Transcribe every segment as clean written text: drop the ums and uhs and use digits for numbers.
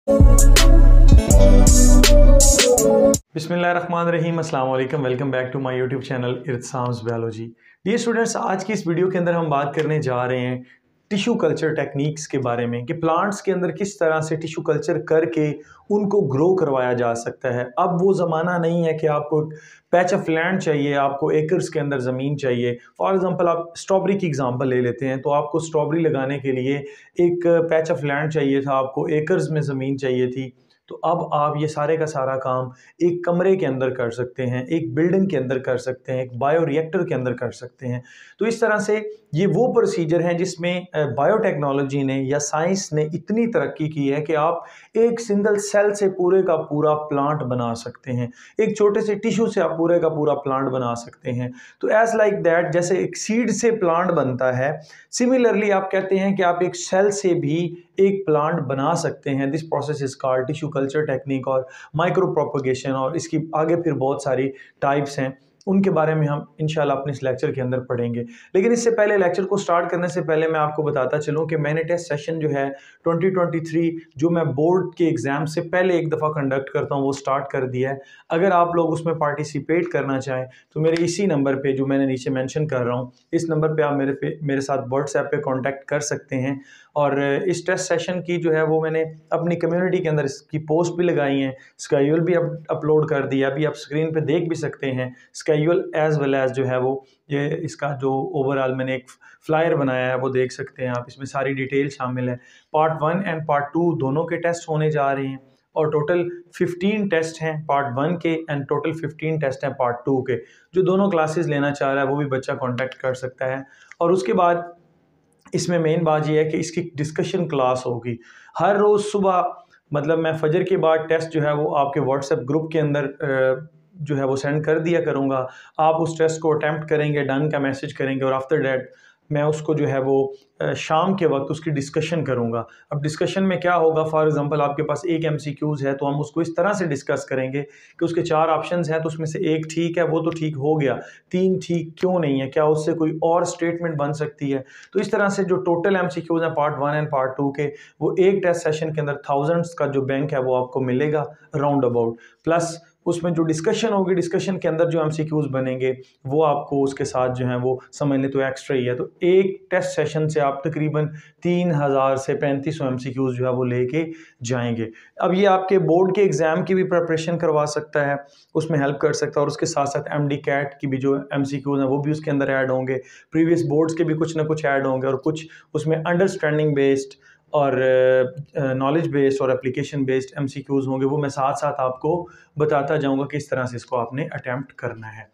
बिस्मिल्लाहिर्रहमानिर्रहीम, अस्सलाम वालेकुम। Welcome back to my YouTube channel Irtasam's biology. Dear students, आज की इस वीडियो के अंदर हम बात करने जा रहे हैं टिश्यू कल्चर टेक्निक्स के बारे में कि प्लांट्स के अंदर किस तरह से टिश्यू कल्चर करके उनको ग्रो करवाया जा सकता है। अब वो ज़माना नहीं है कि आपको पैच ऑफ लैंड चाहिए, आपको एकर्स के अंदर ज़मीन चाहिए। फॉर एग्जांपल आप स्ट्रॉबेरी की एग्जांपल ले लेते हैं, तो आपको स्ट्रॉबेरी लगाने के लिए एक पैच ऑफ लैंड चाहिए था, आपको एकर्स में ज़मीन चाहिए थी। तो अब आप ये सारे का सारा काम एक कमरे के अंदर कर सकते हैं, एक बिल्डिंग के अंदर कर सकते हैं, एक बायोरिएक्टर के अंदर कर सकते हैं। तो इस तरह से ये वो प्रोसीजर हैं जिसमें बायोटेक्नोलॉजी ने या साइंस ने इतनी तरक्की की है कि आप एक सिंगल सेल से पूरे का पूरा प्लांट बना सकते हैं, एक छोटे से टिश्यू से आप पूरे का पूरा प्लांट बना सकते हैं। तो एज लाइक दैट, जैसे एक सीड से प्लांट बनता है, सिमिलरली आप कहते हैं कि आप एक सेल से भी एक प्लांट बना सकते हैं। This process is called tissue culture technique और माइक्रो प्रोपगेशन, और इसकी आगे फिर बहुत सारी टाइप्स हैं, उनके बारे में हम इंशाल्लाह अपने इस लेक्चर के अंदर पढ़ेंगे। लेकिन इससे पहले, लेक्चर को स्टार्ट करने से पहले मैं आपको बताता चलूं कि मैंने टेस्ट सेशन जो है 2023 जो मैं बोर्ड के एग्ज़ाम से पहले एक दफ़ा कंडक्ट करता हूं, वो स्टार्ट कर दिया है। अगर आप लोग उसमें पार्टिसिपेट करना चाहें तो मेरे इसी नंबर पे जो मैंने नीचे मेंशन कर रहा हूं, इस नंबर पे आप मेरे साथ व्हाट्सएप पे कांटेक्ट कर सकते हैं। और इस टेस्ट सेशन की जो है वो मैंने अपनी कम्युनिटी के अंदर इसकी पोस्ट भी लगाई हैं, स्केड्यूल भी अपलोड कर दिया, अभी आप स्क्रीन पे देख भी सकते हैं स्केड्यूल एज वेल एज जो है वो ये इसका जो ओवरऑल मैंने एक फ्लायर बनाया है वो देख सकते हैं आप। इसमें सारी डिटेल शामिल है। पार्ट 1 एंड पार्ट 2 दोनों के टेस्ट होने जा रहे हैं और टोटल 15 टेस्ट हैं पार्ट 1 के एंड टोटल 15 टेस्ट हैं पार्ट 2 के। जो दोनों क्लासेस लेना चाह रहा है वो भी बच्चा कॉन्टैक्ट कर सकता है। और उसके बाद इसमें मेन बात यह है कि इसकी डिस्कशन क्लास होगी हर रोज़ सुबह, मतलब मैं फजर के बाद टेस्ट जो है वो आपके व्हाट्सएप ग्रुप के अंदर जो है वो सेंड कर दिया करूँगा। आप उस टेस्ट को अटैम्प्ट करेंगे, डन का मैसेज करेंगे, और आफ्टर डैट मैं उसको जो है वो शाम के वक्त उसकी डिस्कशन करूँगा। अब डिस्कशन में क्या होगा, फॉर एग्जांपल आपके पास एक MCQs है तो हम उसको इस तरह से डिस्कस करेंगे कि उसके 4 ऑप्शंस हैं, तो उसमें से एक ठीक है, वो तो ठीक हो गया, 3 ठीक क्यों नहीं है, क्या उससे कोई और स्टेटमेंट बन सकती है। तो इस तरह से जो टोटल MCQs हैं पार्ट 1 एंड पार्ट 2 के, वो एक टेस्ट सेशन के अंदर थाउजेंड्स का जो बैंक है वो आपको मिलेगा राउंड अबाउट। प्लस उसमें जो डिस्कशन होगी, डिस्कशन के अंदर जो MCQs बनेंगे वो आपको उसके साथ जो है वो समझ लें तो एक्स्ट्रा ही है। तो एक टेस्ट सेशन से आप तकरीबन 3000 से 3500 MCQs जो है वो लेके जाएंगे। अब ये आपके बोर्ड के एग्ज़ाम की भी प्रिपरेशन करवा सकता है, उसमें हेल्प कर सकता है, और उसके साथ साथ MD CAT की भी जो MCQs हैं वो भी उसके अंदर ऐड होंगे, प्रीवियस बोर्ड्स के भी कुछ ना कुछ ऐड होंगे, और कुछ उसमें अंडरस्टैंडिंग बेस्ड और नॉलेज बेस्ड और एप्लीकेशन बेस्ड MCQs होंगे। वो मैं साथ साथ आपको बताता जाऊंगा किस तरह से इसको आपने अटैम्प्ट करना है।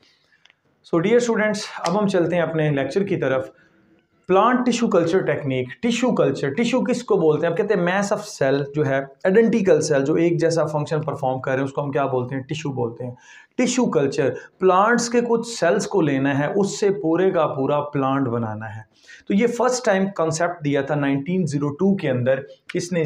सो डियर स्टूडेंट्स, अब हम चलते हैं अपने लेक्चर की तरफ। Plant tissue culture technique. Tissue culture, tissue किसको बोलते हैं? अब कहते हैं मैस ऑफ सेल जो है, आइडेंटिकल सेल जो एक जैसा फंक्शन परफॉर्म कर रहे हैं, उसको हम क्या बोलते हैं? टिश्यू बोलते हैं। टिश्यू कल्चर, प्लांट्स के कुछ सेल्स को लेना है, उससे पूरे का पूरा प्लांट बनाना है। तो ये फर्स्ट टाइम कॉन्सेप्ट दिया था 1902 के अंदर। किसने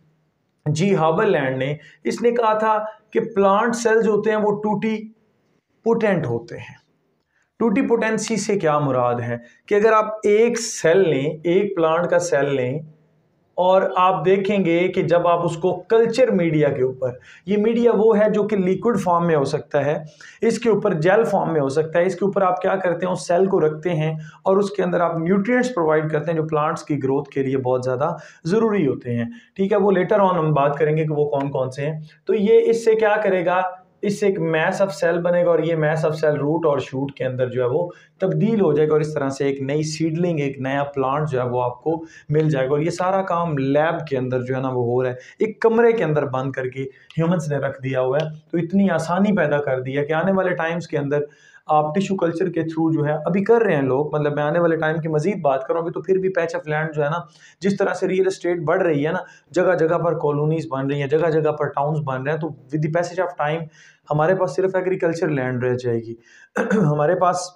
जी हाबरलैंड ने। इसने कहा था कि प्लांट सेल्स होते हैं वो टूटी पोटेंट होते हैं। टूटी पोटेंसी से क्या मुराद है कि अगर आप एक सेल लें, एक प्लांट का सेल लें, और आप देखेंगे कि जब आप उसको कल्चर मीडिया के ऊपर, ये मीडिया वो है जो कि लिक्विड फॉर्म में हो सकता है, इसके ऊपर जेल फॉर्म में हो सकता है, इसके ऊपर आप क्या करते हैं, उस सेल को रखते हैं और उसके अंदर आप न्यूट्रिएंट्स प्रोवाइड करते हैं जो प्लांट्स की ग्रोथ के लिए बहुत ज़्यादा ज़रूरी होते हैं। ठीक है, वो लेटर ऑन हम बात करेंगे कि वो कौन कौन से हैं। तो ये इससे क्या करेगा, इससे एक मैस ऑफ सेल बनेगा, और ये मैस ऑफ सेल रूट और शूट के अंदर जो है वो तब्दील हो जाएगा, और इस तरह से एक नई सीडलिंग, एक नया प्लांट जो है वो आपको मिल जाएगा। और ये सारा काम लैब के अंदर जो है ना वो हो रहा है, एक कमरे के अंदर बंद करके ह्यूमंस ने रख दिया हुआ है। तो इतनी आसानी पैदा कर दी है कि आने वाले टाइम्स के अंदर आप टिश्यू कल्चर के थ्रू जो है अभी कर रहे हैं लोग, मतलब मैं आने वाले टाइम की मजीद बात कर रहा हूँ अभी, तो फिर भी पैच ऑफ लैंड जो है ना, जिस तरह से रियल एस्टेट बढ़ रही है ना, जगह जगह पर कॉलोनीज बन रही हैं, जगह जगह पर टाउन्स बन रहे हैं, तो with the passage of time हमारे पास सिर्फ एग्रीकल्चर लैंड रह जाएगी। हमारे पास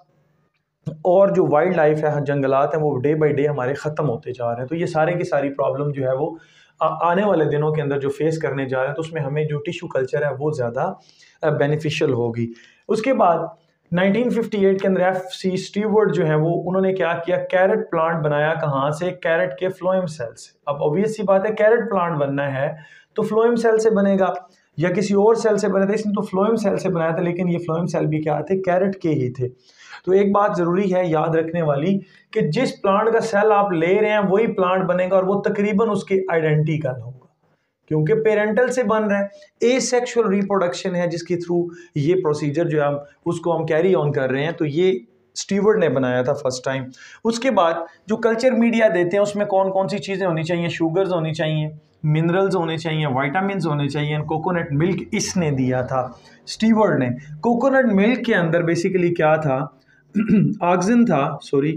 और जो वाइल्ड लाइफ है, जंगलात हैं, वो डे बाई डे हमारे ख़त्म होते जा रहे हैं। तो ये सारे की सारी प्रॉब्लम जो है वो आने वाले दिनों के अंदर जो फेस करने जा रहे हैं, तो उसमें हमें जो टिश्यू कल्चर है वो ज़्यादा बेनिफिशियल होगी। उसके बाद 1958 के अंदर FC स्टीवर्ट जो है वो उन्होंने क्या किया, कैरेट प्लांट बनाया। कहाँ से? कैरेट के फ्लोएम सेल से। अब ऑब्वियस सी बात है, कैरेट प्लांट बनना है तो फ्लोएम सेल से बनेगा, या किसी और सेल से बना था, इसने तो फ्लोएम सेल से बनाया था, लेकिन ये फ्लोएम सेल भी क्या थे, कैरेट के ही थे। तो एक बात जरूरी है याद रखने वाली कि जिस प्लांट का सेल आप ले रहे हैं वही प्लांट बनेगा और वो तकरीबन उसके आइडेंटिकल होगा, क्योंकि पेरेंटल से बन रहा है। एसेक्सुअल रिप्रोडक्शन है जिसके थ्रू ये प्रोसीजर जो है उसको हम कैरी ऑन कर रहे हैं। तो ये स्टीवर्ट ने बनाया था फर्स्ट टाइम। उसके बाद जो कल्चर मीडिया देते हैं उसमें कौन कौन सी चीज़ें होनी चाहिए, शुगर्स होनी चाहिए, मिनरल्स होने चाहिए, विटामिन्स होने चाहिए, कोकोनट मिल्क इसने दिया था स्टीवर्ट ने। कोकोनट मिल्क के अंदर बेसिकली क्या था, ऑक्सिन था, सॉरी,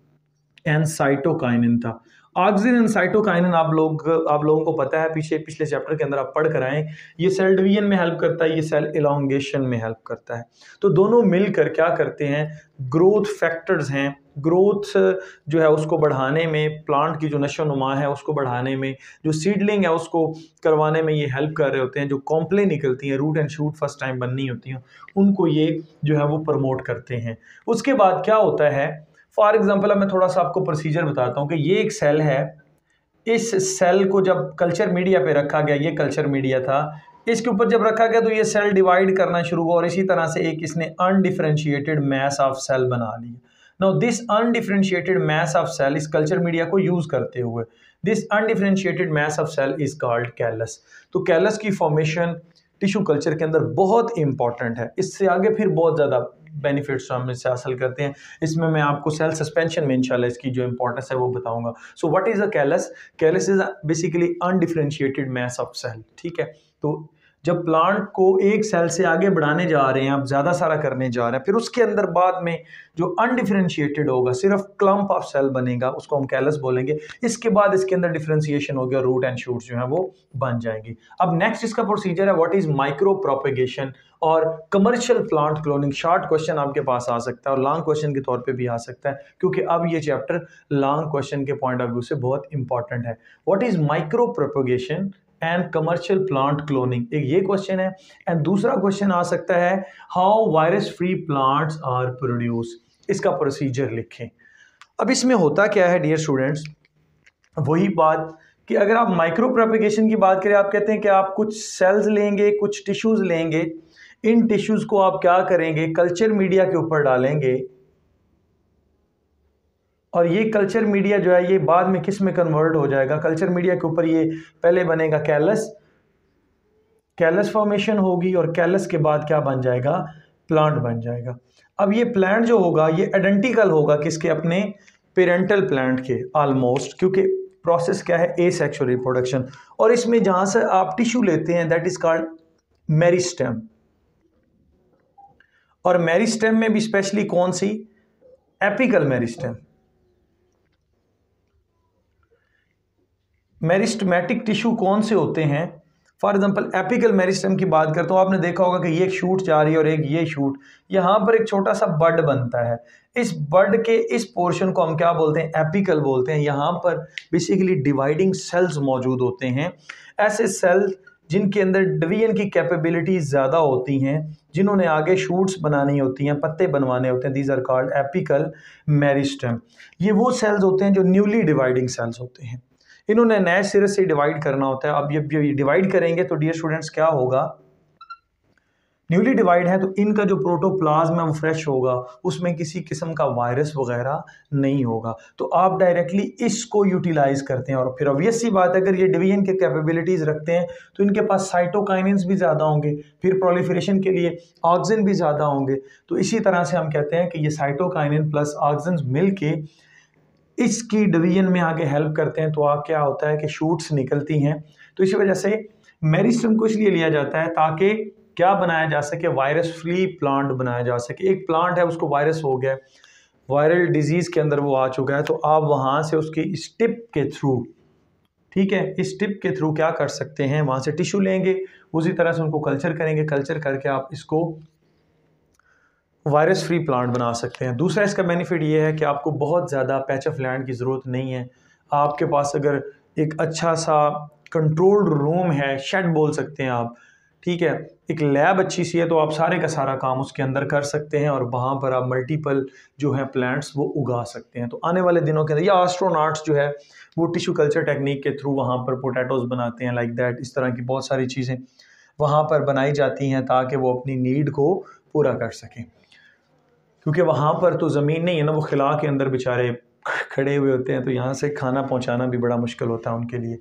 एंड साइटोकाइनिन था। ऑक्सिन एंड साइटोकाइनिन आप लोगों को पता है, पिछले चैप्टर के अंदर आप पढ़ कर आए। ये सेल डिवीजन में हेल्प करता है, ये सेल इलॉन्गेशन में हेल्प करता है। तो दोनों मिलकर क्या करते हैं, ग्रोथ फैक्टर्स हैं, ग्रोथ जो है उसको बढ़ाने में, प्लांट की जो नशो नुमा है उसको बढ़ाने में, जो सीडलिंग है उसको करवाने में ये हेल्प कर रहे होते हैं। जो कॉम्प्ले निकलती हैं, root and shoot first time बननी होती हैं, उनको ये जो है वो प्रमोट करते हैं। उसके बाद क्या होता है, फॉर एग्जाम्पल अब मैं थोड़ा सा आपको प्रोसीजर बताता हूँ कि ये एक सेल है, इस सेल को जब कल्चर मीडिया पे रखा गया, ये कल्चर मीडिया था, इसके ऊपर जब रखा गया तो ये सेल डिवाइड करना शुरू हुआ और इसी तरह से एक इसने अनडिफरेंशिएटेड मैस ऑफ सेल बना लिया। Now this undifferentiated mass of cell इस कल्चर मीडिया को यूज करते हुए, this undifferentiated mass of cell is called callus. तो कैलस की फॉर्मेशन टिश्यू कल्चर के अंदर बहुत इंपॉर्टेंट है। इससे आगे फिर बहुत ज़्यादा बेनिफिट्स हम इससे हासिल करते हैं। इसमें मैं आपको सेल सस्पेंशन में इंशाल्लाह इसकी जो इंपॉर्टेंस है वो बताऊंगा। So what is a callus? Callus is basically undifferentiated mass of cell. ठीक है, तो जब प्लांट को एक सेल से आगे बढ़ाने जा रहे हैं, आप ज़्यादा सारा करने जा रहे हैं, फिर उसके अंदर बाद में जो अनडिफरेंशिएटेड होगा, सिर्फ क्लम्प ऑफ सेल बनेगा, उसको हम कैलस बोलेंगे। इसके बाद इसके अंदर डिफरेंशिएशन हो गया, रूट एंड शूट्स जो है वो बन जाएंगी। अब नेक्स्ट इसका प्रोसीजर है, व्हाट इज माइक्रो प्रोपेगेशन और commercial plant cloning. Short question आपके पास आ सकता है और लॉन्ग क्वेश्चन के तौर पे भी आ सकता है, क्योंकि अब ये चैप्टर लॉन्ग क्वेश्चन के पॉइंट ऑफ व्यू से बहुत इंपॉर्टेंट है। What is micro propagation and commercial plant cloning, एक ये क्वेश्चन है। एंड दूसरा क्वेश्चन आ सकता है, how virus free plants are produce. इसका प्रोसीजर लिखें। अब इसमें होता क्या है डियर स्टूडेंट्स, वही बात कि अगर आप माइक्रो प्रोपेगेशन की बात करें, आप कहते हैं कि आप कुछ सेल्स लेंगे, कुछ टिश्यूज लेंगे, इन टिश्यूज को आप क्या करेंगे, कल्चर मीडिया के ऊपर डालेंगे और ये कल्चर मीडिया जो है ये बाद में किस में कन्वर्ट हो जाएगा, कल्चर मीडिया के ऊपर ये पहले बनेगा कैलस, कैलस फॉर्मेशन होगी और कैलस के बाद क्या बन जाएगा, प्लांट बन जाएगा। अब ये प्लांट जो होगा ये आइडेंटिकल होगा किसके, अपने पेरेंटल प्लांट के ऑलमोस्ट, क्योंकि प्रोसेस क्या है, एसेक्सुअल रिप्रोडक्शन। और इसमें जहां से आप टिश्यू लेते हैं दैट इज कॉल्ड मेरिस्टेम। और मेरिस्टेम में भी स्पेशली कौन सी, एपिकल मेरिस्टेम। मेरिस्टेमेटिक टिश्यू कौन से होते हैं, फॉर एग्जांपल एपिकल मेरिस्टेम की बात करता हूँ, आपने देखा होगा कि ये एक शूट जा रही है और एक ये शूट, यहाँ पर एक छोटा सा बड बनता है। इस बड के इस पोर्शन को हम क्या बोलते हैं, एपिकल बोलते हैं। यहाँ पर बेसिकली डिवाइडिंग सेल्स मौजूद होते हैं, ऐसे सेल जिनके अंदर डिवीजन की कैपेबिलिटीज ज़्यादा होती हैं, जिन्होंने आगे शूट्स बनानी होती हैं, पत्ते बनवाने होते हैं, these are called apical meristem. ये वो सेल्स होते हैं जो न्यूली डिवाइडिंग सेल्स होते हैं, इन्होंने नए सिरे से डिवाइड करना होता है। अब ये डिवाइड करेंगे तो डियर स्टूडेंट्स क्या होगा, न्यूली डिवाइड है तो इनका जो प्रोटोप्लाज्म है वो फ्रेश होगा, उसमें किसी किस्म का वायरस वगैरह नहीं होगा। तो आप डायरेक्टली इसको यूटिलाइज करते हैं और फिर ऑब्वियस सी बात है, अगर ये डिवीजन के कैपेबिलिटीज रखते हैं तो इनके पास साइटोकाइनिन्स भी ज़्यादा होंगे, फिर प्रोलिफरेशन के लिए ऑक्सिन भी ज़्यादा होंगे। तो इसी तरह से हम कहते हैं कि ये साइटोकाइनिन प्लस ऑक्सिन मिल के इसकी डिवीजन में आगे हेल्प करते हैं। तो आप क्या होता है कि शूट्स निकलती हैं। तो इसी वजह से मेरिस्टेम को इसलिए लिया जाता है ताकि क्या बनाया जा सके, वायरस फ्री प्लांट बनाया जा सके। एक प्लांट है उसको वायरस हो गया, वायरल डिजीज के अंदर वो आ चुका है, तो आप वहाँ से उसकी इस टिप के थ्रू, ठीक है, इस टिप के थ्रू क्या कर सकते हैं, वहाँ से टिश्यू लेंगे, उसी तरह से उनको कल्चर करेंगे, कल्चर करके आप इसको वायरस फ्री प्लांट बना सकते हैं। दूसरा इसका बेनिफिट ये है कि आपको बहुत ज़्यादा पैच ऑफ लैंड की ज़रूरत नहीं है। आपके पास अगर एक अच्छा सा कंट्रोल्ड रूम है, शेड बोल सकते हैं आप, ठीक है, एक लैब अच्छी सी है तो आप सारे का सारा काम उसके अंदर कर सकते हैं और वहाँ पर आप मल्टीपल जो है प्लांट्स वो उगा सकते हैं। तो आने वाले दिनों के अंदर या एस्ट्रोनॉट्स जो है वो टिश्यू कल्चर टेक्निक के थ्रू वहाँ पर पोटैटोज़ बनाते हैं, लाइक दैट। इस तरह की बहुत सारी चीज़ें वहाँ पर बनाई जाती हैं ताकि वो अपनी नीड को पूरा कर सकें, क्योंकि वहाँ पर तो ज़मीन नहीं है ना, वो खिला के अंदर बेचारे खड़े हुए होते हैं, तो यहाँ से खाना पहुँचाना भी बड़ा मुश्किल होता है उनके लिए,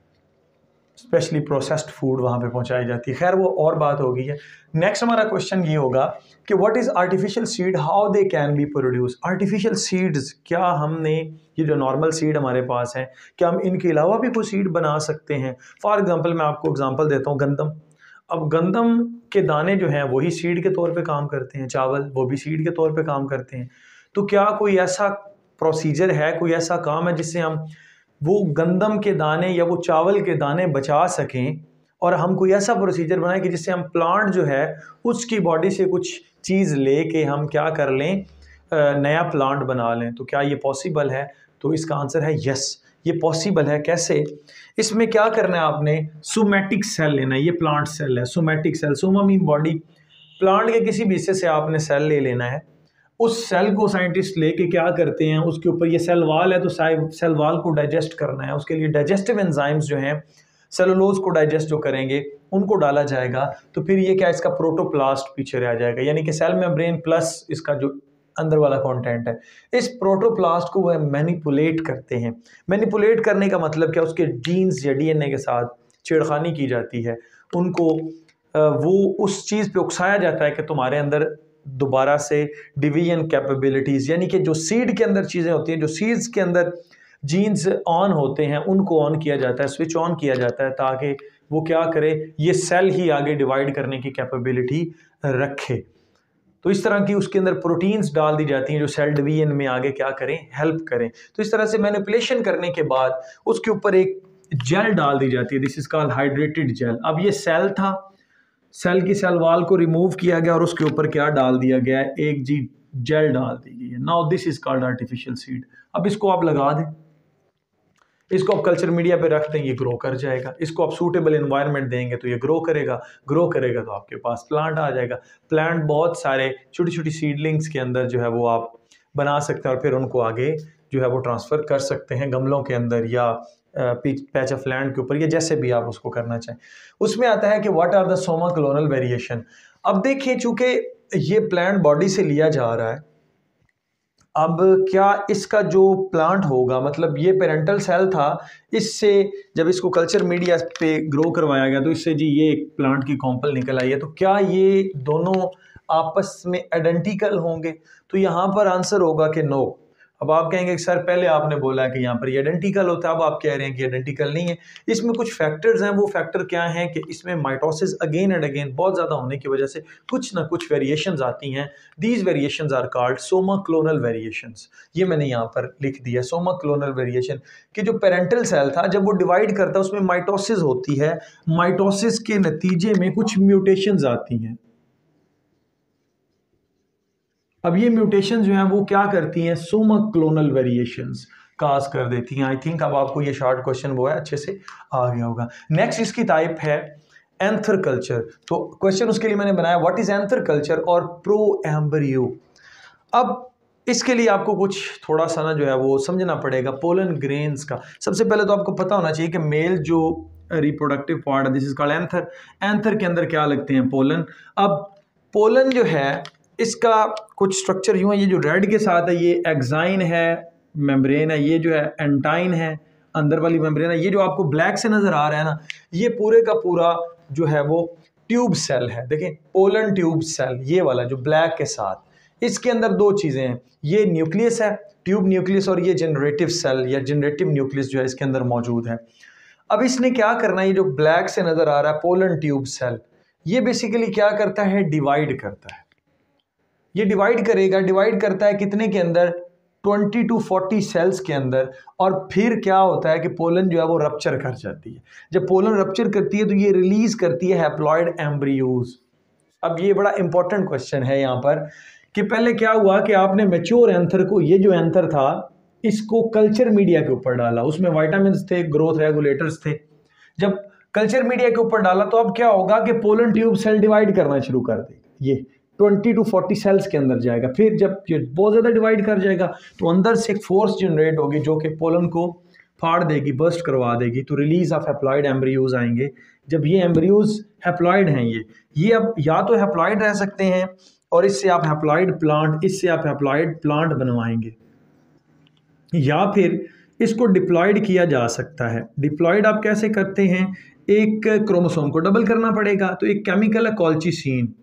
स्पेशली प्रोसेस्ड फूड वहाँ पे पहुँचाई जाती है। खैर वो और बात हो गई है। नेक्स्ट हमारा क्वेश्चन ये होगा कि what is artificial seed, how they can be produce. Artificial seeds, क्या हमने ये जो नॉर्मल सीड हमारे पास हैं, क्या हम इनके अलावा भी कोई सीड बना सकते हैं। फॉर एग्जांपल मैं आपको एग्जांपल देता हूँ, गंदम। अब गंदम के दाने जो हैं वही सीड के तौर पे काम करते हैं, चावल वो भी सीड के तौर पे काम करते हैं। तो क्या कोई ऐसा प्रोसीजर है, कोई ऐसा काम है जिससे हम वो गंदम के दाने या वो चावल के दाने बचा सकें, और हम कोई ऐसा प्रोसीजर बनाएं कि जिससे हम प्लांट जो है उसकी बॉडी से कुछ चीज़ ले के हम क्या कर लें, नया प्लांट बना लें। तो क्या ये पॉसिबल है? तो इसका आंसर है यस, ये पॉसिबल है। कैसे? इसमें क्या करना है, आपने सोमैटिक सेल लेना है। ये प्लांट सेल है, somatic cell, soma mean body. Plant के किसी भी हिस्से से आपने सेल ले लेना है। उस सेल को साइंटिस्ट लेके क्या करते हैं, उसके ऊपर ये सेल वाल है तो सेल वाल को डाइजेस्ट करना है। उसके लिए डाइजेस्टिव एंजाइम्स जो हैं, सेलुलोज को डाइजेस्ट जो करेंगे, उनको डाला जाएगा। तो फिर ये क्या, इसका प्रोटोप्लास्ट पीछे रह जाएगा, यानी कि सेल मेम्ब्रेन प्लस इसका जो अंदर वाला कंटेंट है। इस प्रोटोप्लास्ट को वह मैनिपुलेट करते हैं। मैनिपुलेट करने का मतलब क्या, उसके जीन्स या डीएनए के साथ छेड़खानी की जाती है। उनको वो उस चीज़ पे उकसाया जाता है कि तुम्हारे अंदर दोबारा से डिवीजन कैपेबिलिटीज़, यानी कि जो सीड के अंदर चीज़ें होती हैं, जो सीड्स के अंदर जीन्स ऑन होते हैं, उनको ऑन किया जाता है, स्विच ऑन किया जाता है, ताकि वो क्या करे, ये सेल ही आगे डिवाइड करने की कैपेबिलिटी रखे। तो इस तरह की उसके अंदर प्रोटीन्स डाल दी जाती हैं जो सेल डिवीजन में आगे क्या करें, हेल्प करें। तो इस तरह से मैनिपुलेशन करने के बाद उसके ऊपर एक जेल डाल दी जाती है, this is called hydrated gel. अब ये सेल था, सेल की सेल वाल को रिमूव किया गया और उसके ऊपर क्या डाल दिया गया है, एक जी जेल डाल दी गई है। Now this is called artificial seed. अब इसको आप लगा दें, इसको आप कल्चर मीडिया पे रख दें, ये ग्रो कर जाएगा। इसको आप सूटेबल एनवायरनमेंट देंगे तो ये ग्रो करेगा। ग्रो करेगा तो आपके पास प्लांट आ जाएगा। प्लांट बहुत सारे छोटी छोटी सीडलिंग्स के अंदर जो है वो आप बना सकते हैं और फिर उनको आगे जो है वो ट्रांसफ़र कर सकते हैं गमलों के अंदर या पैच ऑफ लैंड के ऊपर, या जैसे भी आप उसको करना चाहें। उसमें आता है कि what are the soma clonal variation. अब देखिए, चूंकि ये प्लांट बॉडी से लिया जा रहा है, अब क्या इसका जो प्लांट होगा, मतलब ये पेरेंटल सेल था, इससे जब इसको कल्चर मीडिया पे ग्रो करवाया गया तो इससे जी ये एक प्लांट की कॉम्पल निकल आई है। तो क्या ये दोनों आपस में आइडेंटिकल होंगे? तो यहाँ पर आंसर होगा कि नो। अब आप कहेंगे कि सर पहले आपने बोला कि यहाँ पर ये आइडेंटिकल होता है, अब आप कह रहे हैं कि आइडेंटिकल नहीं है। इसमें कुछ फैक्टर्स हैं। वो फैक्टर क्या हैं कि इसमें माइटोसिस अगेन एंड अगेन बहुत ज़्यादा होने की वजह से कुछ ना कुछ वेरिएशंस आती हैं। These variations are called soma clonal variations. ये मैंने यहाँ पर लिख दिया, सोमा क्लोनल वेरिएशन। कि जो पेरेंटल सेल था जब वो डिवाइड करता है उसमें माइटोसिस होती है, माइटोसिस के नतीजे में कुछ म्यूटेशंस आती हैं। अब ये म्यूटेशन जो हैं वो क्या करती हैं, सोमा क्लोनल वेरिएशंस काज कर देती हैं। आई थिंक अब आपको ये शॉर्ट क्वेश्चन वो है अच्छे से आ गया होगा। नेक्स्ट इसकी टाइप है एंथर कल्चर। तो क्वेश्चन उसके लिए मैंने बनाया व्हाट इज एंथर कल्चर और प्रो एम्ब्रियो। अब इसके लिए आपको कुछ थोड़ा सा ना जो है वो समझना पड़ेगा पोलन ग्रेन्स का। सबसे पहले तो आपको पता होना चाहिए कि मेल जो रिप्रोडक्टिव पार्ट है this is called anther. Anther के अंदर क्या लगते हैं, पोलन। अब पोलन जो है इसका कुछ स्ट्रक्चर यूँ है, ये जो रेड के साथ है ये एक्साइन है, मेम्ब्रेन है, ये जो है एंटाइन है, अंदर वाली मेम्ब्रेन है। ये जो आपको ब्लैक से नज़र आ रहा है ना, ये पूरे का पूरा जो है वो ट्यूब सेल है। देखें पोलन ट्यूब सेल, ये वाला जो ब्लैक के साथ, इसके अंदर दो चीज़ें हैं, ये न्यूक्लियस है ट्यूब न्यूक्लियस, और ये जनरेटिव सेल या जनरेटिव न्यूक्लियस जो है इसके अंदर मौजूद है। अब इसने क्या करना है, ये जो ब्लैक से नज़र आ रहा है पोलन ट्यूब सेल, ये बेसिकली क्या करता है, डिवाइड करता है। ये डिवाइड करेगा, डिवाइड करता है कितने के अंदर, 20 to 40 सेल्स के अंदर। और फिर क्या होता है कि पोलन जो है वो रप्चर कर जाती है। जब पोलन रप्चर करती है तो ये रिलीज करती है हैप्लॉइड एम्ब्रियोज। अब ये बड़ा इंपॉर्टेंट क्वेश्चन है यहाँ पर कि पहले क्या हुआ कि आपने मैच्योर एंथर को, ये जो एंथर था इसको कल्चर मीडिया के ऊपर डाला, उसमें विटामिन्स थे, ग्रोथ रेगुलेटर्स थे। जब कल्चर मीडिया के ऊपर डाला तो अब क्या होगा कि पोलन ट्यूब सेल डिवाइड करना शुरू कर देगा, ये 20 to 40 सेल्स के अंदर जाएगा। फिर जब ये बहुत ज़्यादा डिवाइड कर जाएगा तो अंदर से एक फोर्स जनरेट होगी जो कि पोलन को फाड़ देगी, बर्स्ट करवा देगी, तो रिलीज ऑफ हैप्लॉइड एम्ब्रियोज आएंगे। जब ये एम्ब्रियोज हैप्लॉइड हैं, ये अब या तो हैप्लॉइड रह सकते हैं और इससे आप हैप्लॉइड प्लांट बनवाएंगे, या फिर इसको डिप्लॉयड किया जा सकता है। डिप्लॉयड आप कैसे करते हैं, एक क्रोमोसोम को डबल करना पड़ेगा, तो एक केमिकल है कॉल्चिसिन,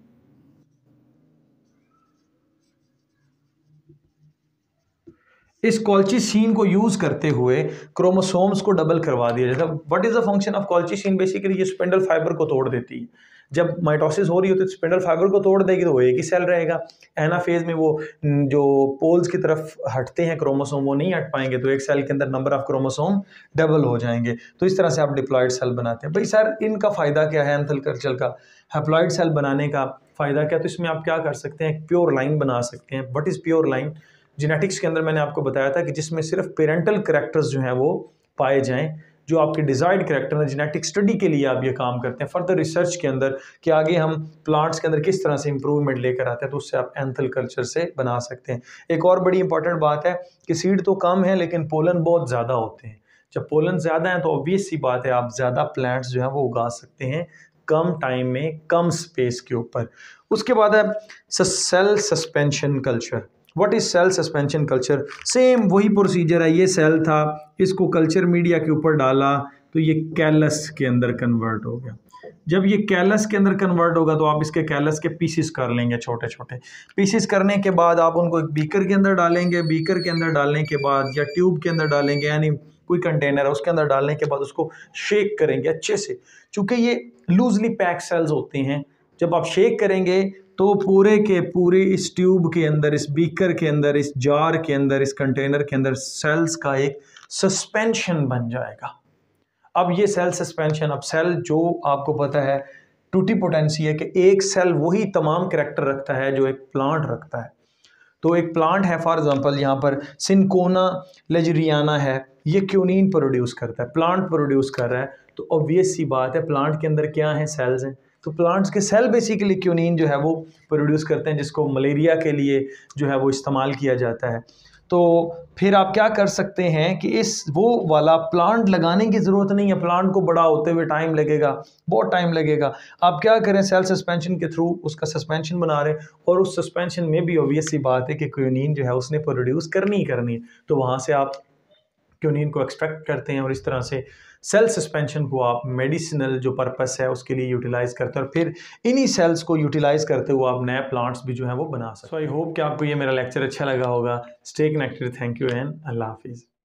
इस कॉल्चिसिन को यूज करते हुए क्रोमोसोम्स को डबल करवा दिया जाता है। What is the function of colchicine? Basically ये स्पिंडल फाइबर को तोड़ देती है। जब माइटोसिस हो रही होती है तो स्पिंडल फाइबर को तोड़ देगी तो वो एक ही सेल रहेगा। एनाफेज में वो जो पोल्स की तरफ हटते हैं क्रोमोसोम वो नहीं हट पाएंगे, तो एक सेल के अंदर नंबर ऑफ क्रोमोसोम डबल हो जाएंगे। तो इस तरह से आप डिप्लॉयड सेल बनाते हैं। भाई सर इनका फ़ायदा क्या है एंथल कल्चर का, हैप्लॉइड सेल बनाने का फ़ायदा क्या? तो इसमें आप क्या कर सकते हैं, एक प्योर लाइन बना सकते हैं। What is pure line? Genetics के अंदर मैंने आपको बताया था कि जिसमें सिर्फ पेरेंटल कैरेक्टर्स जो हैं वो पाए जाएं, जो आपके डिजायर्ड कैरेक्टर है। जेनेटिक स्टडी के लिए आप ये काम करते हैं फर्दर रिसर्च के अंदर कि आगे हम प्लांट्स के अंदर किस तरह से इंप्रूवमेंट लेकर आते हैं, तो उससे आप एंथल कल्चर से बना सकते हैं। एक और बड़ी इंपॉर्टेंट बात है कि सीड तो कम है लेकिन पोलन बहुत ज़्यादा होते हैं। जब पोलन ज़्यादा है तो ऑब्वियस सी बात है आप ज़्यादा प्लांट्स जो है वो उगा सकते हैं कम टाइम में, कम स्पेस के ऊपर। उसके बाद है cell suspension culture. What is cell suspension culture? Same वही प्रोसीजर है। ये सेल था, इसको कल्चर मीडिया के ऊपर डाला तो ये कैलस के अंदर कन्वर्ट हो गया। जब ये कैलस के अंदर कन्वर्ट होगा तो आप इसके कैलस के पीसेस कर लेंगे, छोटे छोटे पीसेस करने के बाद आप उनको एक बीकर के अंदर डालेंगे। बीकर के अंदर डालने के बाद या ट्यूब के अंदर डालेंगे, यानी कोई कंटेनर है उसके अंदर डालने के बाद उसको शेक करेंगे अच्छे से। चूँकि ये लूजली पैक सेल्स होते हैं, जब आप शेक करेंगे तो पूरे के पूरे इस ट्यूब के अंदर, इस बीकर के अंदर, इस जार के अंदर, इस कंटेनर के अंदर सेल्स का एक सस्पेंशन बन जाएगा। अब ये सेल सस्पेंशन, अब सेल जो आपको पता है टूटीपोटेंसी है कि एक सेल वही तमाम कैरेक्टर रखता है जो एक प्लांट रखता है। तो एक प्लांट है फॉर एग्जांपल यहाँ पर सिंकोना लेजरियाना है, ये क्यूनिन प्रोड्यूस करता है, प्लांट प्रोड्यूस कर रहा है। तो ऑब्वियस सी बात है प्लांट के अंदर क्या है, सेल्स हैं। तो प्लांट्स के सेल बेसिकली क्यूनिन जो है वो प्रोड्यूस करते हैं, जिसको मलेरिया के लिए जो है वो इस्तेमाल किया जाता है। तो फिर आप क्या कर सकते हैं कि इस वो वाला प्लांट लगाने की ज़रूरत नहीं है, प्लांट को बड़ा होते हुए टाइम लगेगा, बहुत टाइम लगेगा। आप क्या करें, सेल सस्पेंशन के थ्रू उसका सस्पेंशन बना रहे हैं, और उस सस्पेंशन में भी ऑब्वियस सी बात है कि क्यूनिन जो है उसने प्रोड्यूस करनी ही करनी है। तो वहाँ से आप क्यूनिन को एक्सट्रैक्ट करते हैं और इस तरह से सेल सस्पेंशन को आप मेडिसिनल जो पर्पस है उसके लिए यूटिलाइज करते हैं, और फिर इन्हीं सेल्स को यूटिलाइज करते हुए आप नए प्लांट्स भी जो है वो बना सकते हैं। सो आई होप कि आपको ये मेरा लेक्चर अच्छा लगा होगा। Stay connected. Thank you and अल्लाह हाफिज़।